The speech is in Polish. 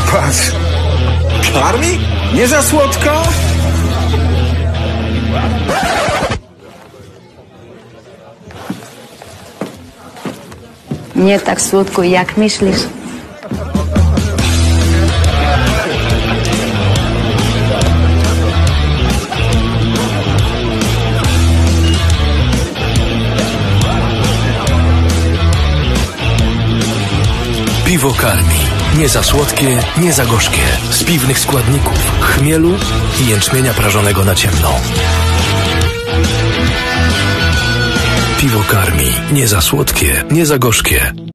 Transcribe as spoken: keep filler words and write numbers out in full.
Patrz. Karmi? Nie za słodko? Nie tak słodko, jak myślisz. Piwo Karmi. Nie za słodkie, nie za gorzkie. Z piwnych składników: chmielu i jęczmienia prażonego na ciemno. Piwo Karmi. Nie za słodkie, nie za gorzkie.